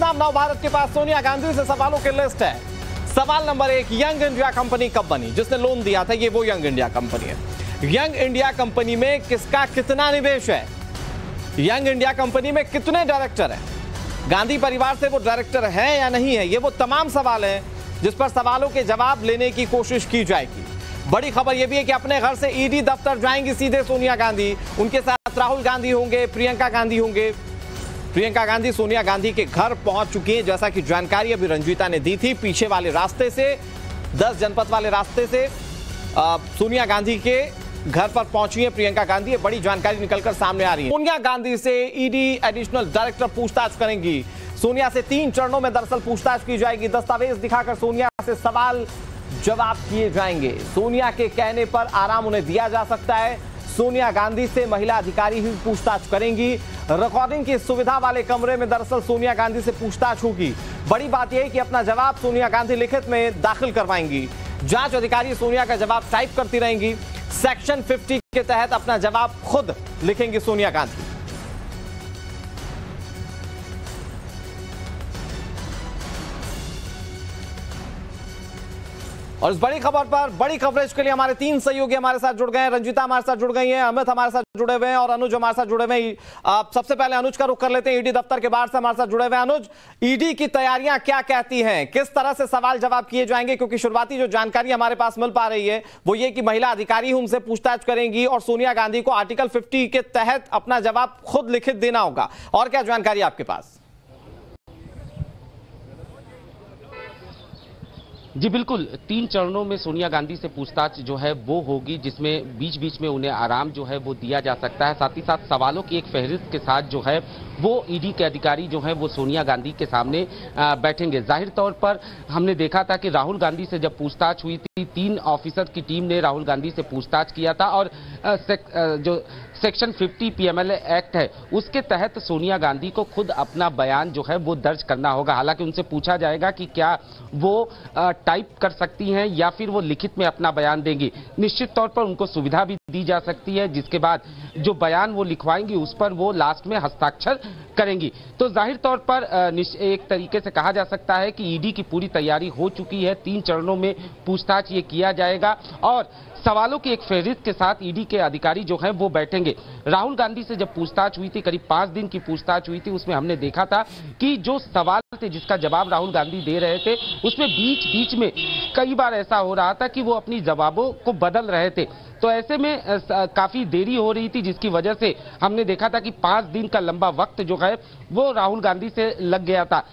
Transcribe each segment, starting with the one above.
नाम नवभारत के पास सोनिया गांधी से सवालों की लिस्ट है। सवाल नंबर 1, यंग इंडिया कंपनी कब बनी? जिसने लोन दिया था ये वो यंग इंडिया कंपनी है। यंग इंडिया कंपनी में किसका कितना निवेश है? यंग इंडिया कंपनी में कितने डायरेक्टर हैं? गांधी परिवार से वो डायरेक्टर है या नहीं है? ये वो तमाम सवाल हैं जिस पर सवालों के जवाब लेने की कोशिश की जाएगी। बड़ी खबर यह भी है कि अपने घर से ईडी दफ्तर जाएंगी सीधे सोनिया गांधी। उनके साथ राहुल गांधी होंगे, प्रियंका गांधी होंगे। प्रियंका गांधी सोनिया गांधी के घर पहुंच चुकी हैं, जैसा कि जानकारी अभी रंजीता ने दी थी। पीछे वाले रास्ते से 10 जनपद वाले रास्ते से सोनिया गांधी के घर पर पहुंची है प्रियंका गांधी। ये बड़ी जानकारी निकलकर सामने आ रही है। सोनिया गांधी से ईडी एडिशनल डायरेक्टर पूछताछ करेंगी। सोनिया से 3 चरणों में दरअसल पूछताछ की जाएगी। दस्तावेज दिखाकर सोनिया से सवाल जवाब किए जाएंगे। सोनिया के कहने पर आराम उन्हें दिया जा सकता है। सोनिया गांधी से महिला अधिकारी ही पूछताछ करेंगी। रिकॉर्डिंग की सुविधा वाले कमरे में दरअसल सोनिया गांधी से पूछताछ होगी। बड़ी बात यह है कि अपना जवाब सोनिया गांधी लिखित में दाखिल करवाएंगी। जांच अधिकारी सोनिया का जवाब टाइप करती रहेंगी। सेक्शन 50 के तहत अपना जवाब खुद लिखेंगी सोनिया गांधी। और इस बड़ी खबर पर बड़ी कवरेज के लिए हमारे 3 सहयोगी हमारे साथ जुड़ गए हैं। रंजीता हमारे साथ जुड़ गई हैं, अमित हमारे साथ जुड़े हुए हैं और अनुज हमारे साथ जुड़े हुए हैं। सबसे पहले अनुज का रुख कर लेते हैं। ईडी दफ्तर के बाहर से हमारे साथ जुड़े हुए हैं अनुज, ईडी की तैयारियां क्या कहती हैं? किस तरह से सवाल जवाब किए जाएंगे? क्योंकि शुरुआती जो जानकारी हमारे पास मिल पा रही है वो ये कि महिला अधिकारी उनसे पूछताछ करेंगी और सोनिया गांधी को आर्टिकल 50 के तहत अपना जवाब खुद लिखित देना होगा। और क्या जानकारी आपके पास? जी बिल्कुल, 3 चरणों में सोनिया गांधी से पूछताछ जो है वो होगी, जिसमें बीच बीच में उन्हें आराम जो है वो दिया जा सकता है। साथ ही साथ सवालों की एक फहरिस्त के साथ जो है वो ईडी के अधिकारी जो है वो सोनिया गांधी के सामने बैठेंगे। जाहिर तौर पर हमने देखा था कि राहुल गांधी से जब पूछताछ हुई थी, 3 ऑफिसर की टीम ने राहुल गांधी से पूछताछ किया था और जो सेक्शन 50 पीएमएलए एक्ट है उसके तहत सोनिया गांधी को खुद अपना बयान जो है वो दर्ज करना होगा। हालांकि उनसे पूछा जाएगा कि क्या वो टाइप कर सकती हैं या फिर वो लिखित में अपना बयान देंगी। निश्चित तौर पर उनको सुविधा भी दी जा सकती है, जिसके बाद जो बयान वो लिखवाएंगी उस पर वो लास्ट में हस्ताक्षर करेंगी। तो जाहिर तौर पर एक तरीके से कहा जा सकता है कि ईडी की पूरी तैयारी हो चुकी है। 3 चरणों में पूछताछ ये किया जाएगा और सवालों की एक फहरिस्त के साथ ईडी के अधिकारी जो हैं वो बैठेंगे। राहुल गांधी से जब पूछताछ हुई थी, करीब 5 दिन की पूछताछ हुई थी, उसमें हमने देखा था कि जो सवाल थे जिसका जवाब राहुल गांधी दे रहे थे उसमें बीच बीच में कई बार ऐसा हो रहा था कि वो अपनी जवाबों को बदल रहे थे। तो ऐसे में काफी देरी हो रही थी, जिसकी वजह से हमने देखा था कि 5 दिन का लंबा वक्त जो है वो राहुल गांधी से लग गया था।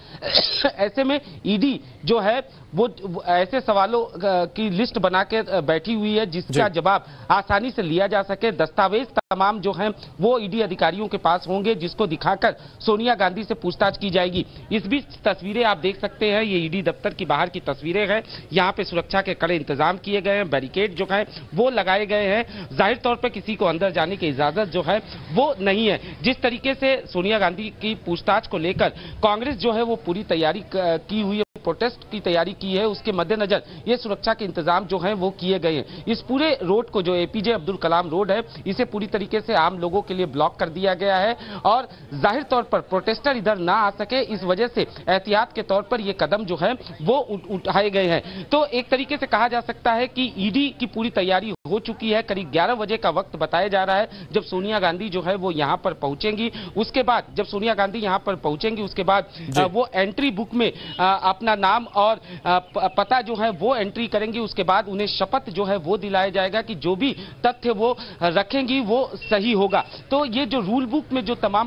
ऐसे में ईडी जो है वो ऐसे सवालों की लिस्ट बना के बैठी हुई है जिसका जवाब आसानी से लिया जा सके। दस्तावेज तमाम जो हैं वो ईडी अधिकारियों के पास होंगे, जिसको दिखाकर सोनिया गांधी से पूछताछ की जाएगी। इस बीच तस्वीरें आप देख सकते हैं, ये ईडी दफ्तर की बाहर की तस्वीरें हैं। यहाँ पे सुरक्षा के कड़े इंतजाम किए गए हैं, बैरिकेड जो है वो लगाए गए हैं। जाहिर तौर पर किसी को अंदर जाने की इजाजत जो है वो नहीं है। जिस तरीके से सोनिया गांधी की पूछताछ को लेकर कांग्रेस जो है वो पूरी तैयारी की हुई है, प्रोटेस्ट की तैयारी की है, उसके मद्देनजर ये सुरक्षा के इंतजाम जो हैं वो किए गए हैं। इस पूरे रोड को, जो एपीजे अब्दुल कलाम रोड है, इसे पूरी तरीके से आम लोगों के लिए ब्लॉक कर दिया गया है और जाहिर तौर पर प्रोटेस्टर इधर ना आ सके, इस वजह से एहतियात के तौर पर ये कदम जो है वो उठाए गए हैं। तो एक तरीके से कहा जा सकता है कि ईडी की पूरी तैयारी हो चुकी है। करीब 11 बजे का वक्त बताया जा रहा है जब सोनिया गांधी जो है वो यहाँ पर पहुंचेंगी। उसके बाद जब सोनिया गांधी यहाँ पर पहुंचेंगी उसके बाद वो एंट्री बुक में अपना नाम और पता जो है वो एंट्री करेंगी। उसके बाद उन्हें शपथ जो है वो दिलाया जाएगा कि जो भी तथ्य वो रखेंगी वो सही होगा। तो ये जो रूल बुक में जो तमाम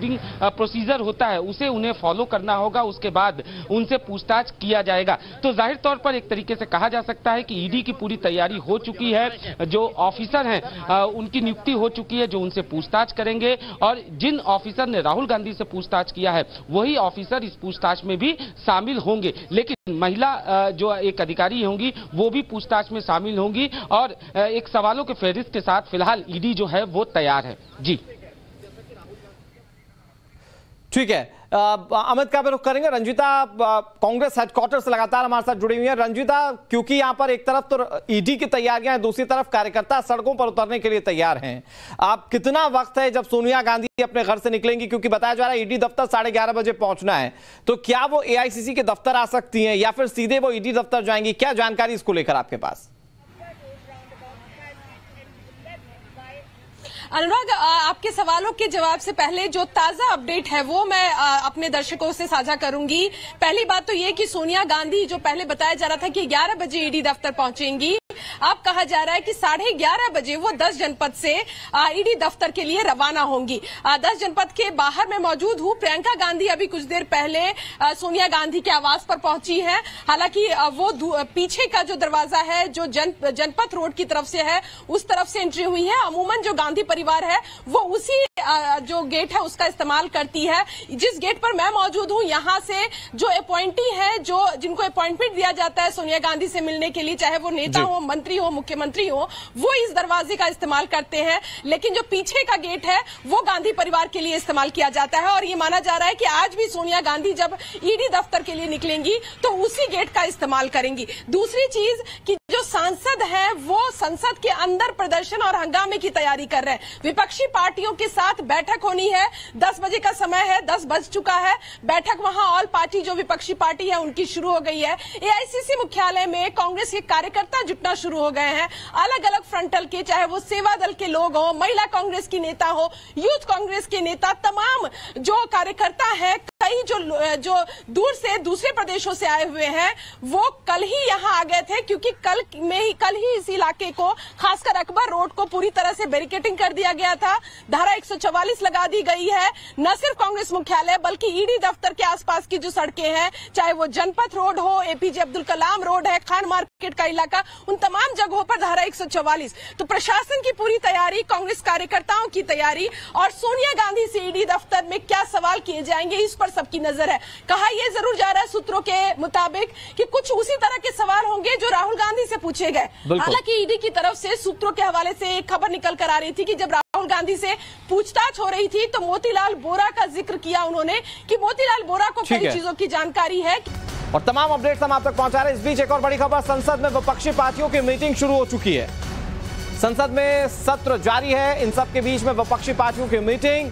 प्रोसीजर होता है उसे उन्हें फॉलो करना होगा। उसके बाद उनसे पूछताछ किया जाएगा। तो जाहिर तौर पर एक तरीके से कहा जा सकता है कि ईडी की पूरी तैयारी हो चुकी है। जो ऑफिसर हैं उनकी नियुक्ति हो चुकी है जो उनसे पूछताछ करेंगे और जिन ऑफिसर ने राहुल गांधी से पूछताछ किया है वही ऑफिसर इस पूछताछ में भी शामिल होंगे। लेकिन महिला जो एक अधिकारी होंगी वो भी पूछताछ में शामिल होंगी और एक सवालों के फहरिस्त के साथ फिलहाल ईडी जो है वो तैयार है। जी ठीक है। अमित का भी रुख करेंगे। रंजीता कांग्रेस हेडक्वार्टर से लगातार हमारे साथ जुड़ी हुई है। रंजीता, क्योंकि यहां पर एक तरफ तो ईडी की तैयारियां हैं, दूसरी तरफ कार्यकर्ता सड़कों पर उतरने के लिए तैयार हैं, आप कितना वक्त है जब सोनिया गांधी अपने घर से निकलेंगी? क्योंकि बताया जा रहा है ईडी दफ्तर 11:30 बजे पहुंचना है, तो क्या वो एआईसीसी के दफ्तर आ सकती हैं या फिर सीधे वो ईडी दफ्तर जाएंगी? क्या जानकारी इसको लेकर आपके पास? अनुराग, आपके सवालों के जवाब से पहले जो ताजा अपडेट है वो मैं अपने दर्शकों से साझा करूंगी। पहली बात तो ये कि सोनिया गांधी, जो पहले बताया जा रहा था कि 11 बजे ईडी दफ्तर पहुंचेंगी, अब कहा जा रहा है कि 11:30 बजे वो 10 जनपद से ईडी दफ्तर के लिए रवाना होंगी। 10 जनपद के बाहर मैं मौजूद हूं। प्रियंका गांधी अभी कुछ देर पहले सोनिया गांधी के आवास पर पहुंची है। हालांकि वो पीछे का जो दरवाजा है, जो जनपद रोड की तरफ से है, उस तरफ से एंट्री हुई है। अमूमन जो गांधी परिवार है वो उसी जो गेट है उसका इस्तेमाल करती है। जिस गेट पर मैं मौजूद हूं, यहां से जो अपॉइंटी है, जो जिनको अपॉइंटमेंट दिया जाता है सोनिया गांधी से मिलने के लिए, चाहे वो नेता हो, मंत्री हो, मुख्यमंत्री हो, वो इस दरवाजे का इस्तेमाल करते हैं। लेकिन जो पीछे का गेट है वो गांधी परिवार के लिए इस्तेमाल किया जाता है। और ये माना जा रहा है कि आज भी सोनिया गांधी जब ईडी दफ्तर के लिए निकलेंगी तो उसी गेट का इस्तेमाल करेंगी। दूसरी चीज कि जो सांसद है वो संसद के अंदर प्रदर्शन और हंगामे की तैयारी कर रहे हैं। विपक्षी पार्टियों के साथ बैठक होनी है। 10 बजे का समय है, 10 बज चुका है। बैठक वहां ऑल पार्टी, जो विपक्षी पार्टी है, उनकी शुरू हो गई है। एआईसीसी मुख्यालय में कांग्रेस के कार्यकर्ता जुटना शुरू हो गए हैं। अलग अलग फ्रंटल के, चाहे वो सेवा दल के लोग हो, महिला कांग्रेस की नेता हो, यूथ कांग्रेस के नेता, तमाम जो कार्यकर्ता है, कई जो दूर से दूसरे प्रदेशों से आए हुए हैं, वो कल ही यहां आ गए थे। क्योंकि कल ही इस इलाके को, खासकर अकबर रोड को पूरी तरह से बैरिकेडिंग कर दिया गया था। धारा 144 लगा दी गई है। न सिर्फ कांग्रेस मुख्यालय बल्कि ईडी दफ्तर के आसपास की जो सड़कें हैं, चाहे वो जनपद रोड हो, एपीजे अब्दुल कलाम रोड है, खान मार्केट का इलाका, उन तमाम जगहों पर धारा 144। तो प्रशासन की पूरी तैयारी, कांग्रेस कार्यकर्ताओं की तैयारी, और सोनिया गांधी से ईडी दफ्तर में क्या सवाल किए जाएंगे, इस पर सबकी नजर है। कहा यह जरूर जा रहा है सूत्रों के मुताबिक कि कुछ उसी तरह के सवाल होंगे जो राहुल गांधी से पूछे गए। हालांकि ईडी की तरफ से सूत्रों के हवाले से एक खबर निकल कर आ रही थी कि जब राहुल गांधी से पूछताछ हो रही थी तो मोतीलाल बोरा का जिक्र किया उन्होंने कि मोतीलाल बोरा को कई चीजों की जानकारी है। और तमाम अपडेट्स हम आप तक पहुंचा रहे हैं। इस बीच एक और बड़ी खबर, संसद में विपक्षी पार्टियों की मीटिंग शुरू हो चुकी है। संसद में सत्र जारी है, इन सब के बीच में विपक्षी पार्टियों की मीटिंग।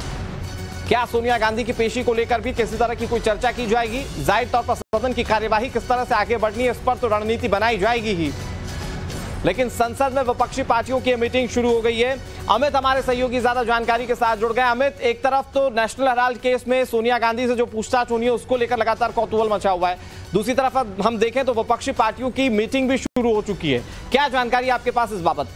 क्या सोनिया गांधी की पेशी को लेकर भी किसी तरह की कोई चर्चा की जाएगी? जाहिर तौर पर सदन की कार्यवाही किस तरह से आगे बढ़नी है, इस पर तो रणनीति बनाई जाएगी ही। लेकिन संसद में विपक्षी पार्टियों की मीटिंग शुरू हो गई है। अमित हमारे सहयोगी ज्यादा जानकारी के साथ जुड़ गए। अमित, एक तरफ तो नेशनल हेराल्ड केस में सोनिया गांधी से जो पूछताछ होनी है उसको लेकर लगातार कौतूहल मचा हुआ है, दूसरी तरफ हम देखें तो विपक्षी पार्टियों की मीटिंग भी शुरू हो चुकी है। क्या जानकारी आपके पास इस बाबत?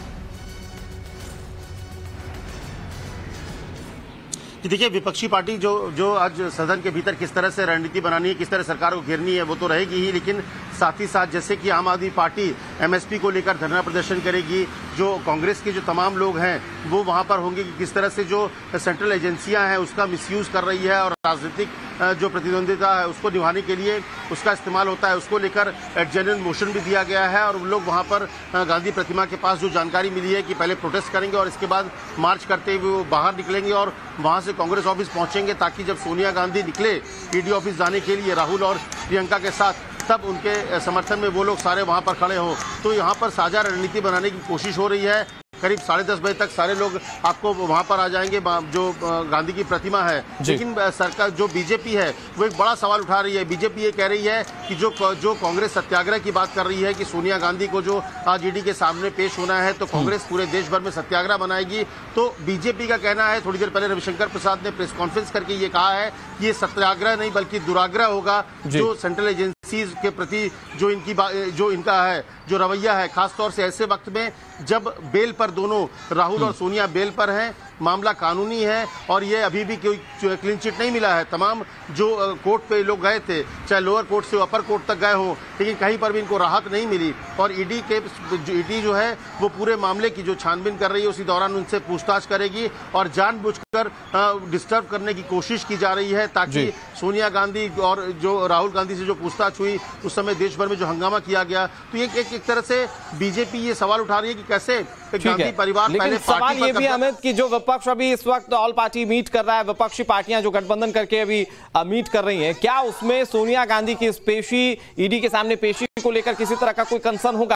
देखिए, विपक्षी पार्टी जो आज सदन के भीतर किस तरह से रणनीति बनानी है, किस तरह सरकार को घेरनी है, वो तो रहेगी ही। लेकिन साथ ही साथ जैसे कि आम आदमी पार्टी एमएसपी को लेकर धरना प्रदर्शन करेगी, जो कांग्रेस के जो तमाम लोग हैं वो वहां पर होंगे कि किस तरह से जो सेंट्रल एजेंसियां हैं उसका मिसयूज कर रही है और राजनीतिक जो प्रतिद्वंदिता है उसको निभाने के लिए उसका इस्तेमाल होता है, उसको लेकर एडजर्नल मोशन भी दिया गया है। और लोग वहां पर गांधी प्रतिमा के पास जो जानकारी मिली है कि पहले प्रोटेस्ट करेंगे और इसके बाद मार्च करते हुए वो बाहर निकलेंगे और वहां से कांग्रेस ऑफिस पहुंचेंगे, ताकि जब सोनिया गांधी निकले ईडी ऑफिस जाने के लिए राहुल और प्रियंका के साथ, तब उनके समर्थन में वो लोग सारे वहां पर खड़े हों। तो यहाँ पर साझा रणनीति बनाने की कोशिश हो रही है। करीब 10:30 बजे तक सारे लोग आपको वहां पर आ जाएंगे, जो गांधी की प्रतिमा है। लेकिन सरकार, जो बीजेपी है, वो एक बड़ा सवाल उठा रही है। बीजेपी ये कह रही है कि जो कांग्रेस सत्याग्रह की बात कर रही है कि सोनिया गांधी को जो आज ईडी के सामने पेश होना है तो कांग्रेस पूरे देश भर में सत्याग्रह बनाएगी। तो बीजेपी का कहना है, थोड़ी देर पहले रविशंकर प्रसाद ने प्रेस कॉन्फ्रेंस करके ये कहा है कि ये सत्याग्रह नहीं बल्कि दुराग्रह होगा, जो सेंट्रल एजेंसीज के प्रति जो इनका है, जो रवैया है, खासतौर से ऐसे वक्त में जब बेल पर दोनों राहुल और सोनिया बेल पर हैं, मामला कानूनी है और ये अभी भी कोई क्लीन चिट नहीं मिला है। तमाम जो कोर्ट पे लोग गए थे, चाहे लोअर कोर्ट से अपर कोर्ट तक गए हों, लेकिन कहीं पर भी इनको राहत नहीं मिली। और ईडी जो है वो पूरे मामले की जो छानबीन कर रही है उसी दौरान उनसे पूछताछ करेगी और जानबूझकर डिस्टर्ब करने की कोशिश की जा रही है, ताकि सोनिया गांधी और जो राहुल गांधी से जो पूछताछ हुई उस समय देश भर में जो हंगामा किया गया। तो ये एक तरह से बीजेपी ये सवाल उठा रही है कि कैसे गांधी परिवार पहले सवाल ये भी अमित कि जो विपक्ष अभी इस वक्त ऑल पार्टी मीट कर रहा है, विपक्षी पार्टियां जो गठबंधन करके अभी मीट कर रही हैं, क्या उसमें सोनिया गांधी की इस पेशी, ईडी के सामने पेशी को लेकर किसी तरह का कोई कंसर्न होगा?